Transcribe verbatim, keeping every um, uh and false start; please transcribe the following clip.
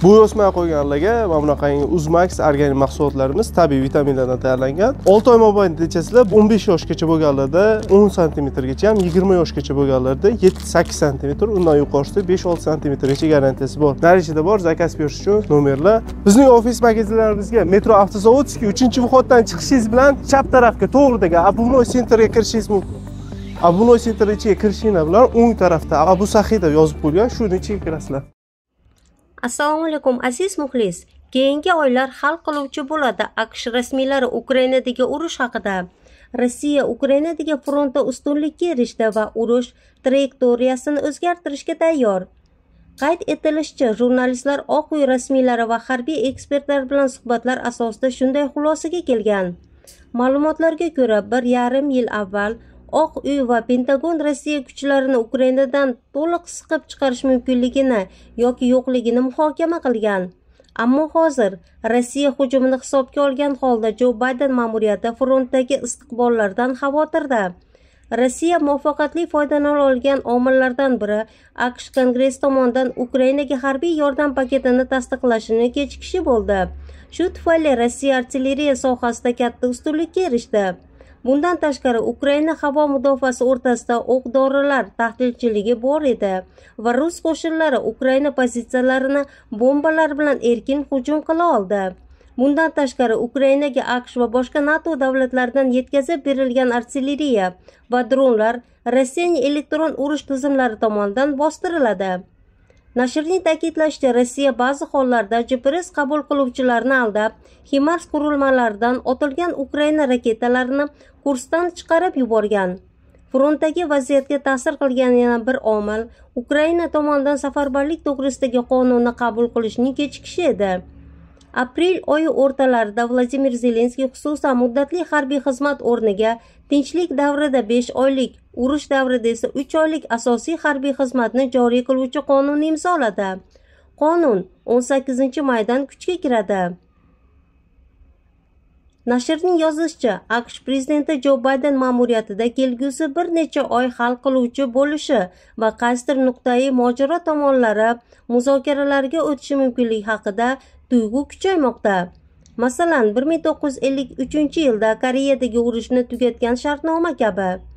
Bo'y o'smay qo'yganlarga mana bunaqangi Uzmax organik mahsulotlarimiz tabiiy vitaminlardan tayyorlangan. olti oy mobaynida ichasizlar o'n besh yoshgacha bo'lganlarda o'n santimetrgacha ham, yigirma yoshgacha bo'lganlarda yetti sakkiz santimetr, undan yuqorisi besh olti santimetrgacha garantiyasi bor. Narijada bor, zakaz berish uchun nomerlar. Bizning ofis magazinlarimizga Metro Avtozavodskiy uchinchi vходdan chiqishingiz bilan chap tarafga to'g'ridagi Abunoy sentrga kirishingiz mumkin. Abunoy sentr ichiga kirishinglar bilan o'ng tarafda Abu Saxiy deb yozib qo'yilgan, shuni ichiga kirasizlar. Assalomu alaykum aziz muxlis. Keyingi oylar hal qiluvchi bo'ladi. AQSh rasmiylari Ukrainadagi urush haqida. Rossiya Ukrainadagi frontda ustunlikka erishdi va urush trayektoriyasini o'zgartirishga tayyor. Qayd etilishicha, jurnalistlar Oq uy rasmiylari va harbiy ekspertlar bilan suhbatlar asosida shunday xulosaga kelgan. Ma'lumotlarga ko'ra, bir yarim yil avval Oq uy va Pentagon Rossiya kuchlarini Ukrainadan to'liq siqib chiqarish mumkinligini yoki yo'qligini muhokama qilgan. Ammo hozir Rossiya hujumini hisobga olgan holda Jo Bayden ma'muriyati frontdagi istiqbollardan xavotirda. Rossiya muvaffaqiyatli foydalana olgan omillardan biri AQSh Kongress tomonidan Ukrainaga harbiy yordam paketini tasdiqlashini kechikishi bo'ldi. Shu tufayli Rossiya artilleriya sohasida katta ustunlikka erishdi. Bundan tashqari Ukraina havo mudofaasi o'rtasida o'q-dorilar tahlilchiligi bor edi va rus qo'shinlari Ukraina pozitsiyalarini bombalar bilan erkin hujum qila oldi. Bundan tashqari Ukrainaga AQSh va boshqa NATO davlatlaridan yetkazib berilgan artilleriya va dronlar Rossiyaning elektron urush tizimlari tomonidan bostiriladi. Nashrning ta'kidlashicha, Rossiya ba'zi hollarda G P R S qabul qiluvchilarni aldab, HIMARS qurilmalaridan otilgan Ukraina raketalarini kursdan chiqarib yuborgan. Frontdagi vaziyatga ta'sir qilgan yana bir omil Ukraina tomonidan safarbarlik to'g'risidagi qonunni qabul qilishning kechikishi edi. Aprel oyi o'rtalarida Vladimir Zelenskiy xususan muddatli harbiy xizmat o'rniga tinchlik davrida besh oylik, urush davrida esa uch oylik asosiy harbiy xizmatni joriy qiluvchi qonunni imzoladi. Qonun o'n sakkizinchi maydan kuchga kiradi. Nashrning yozishicha, AQSh prezidenti Jo Bayden ma'muriyatida kelgusi bir necha oy hal qiluvchi bo'lishi va qaysidir nuqtai mojaro tomonlari muzokaralarga o'tishi mumkinligi haqida tuyg'u kuchaymoqda. Masalan, bir ming to'qqiz yuz ellik uchinchi yilda Koreyadagi urushni tugatgan shartnoma kabi.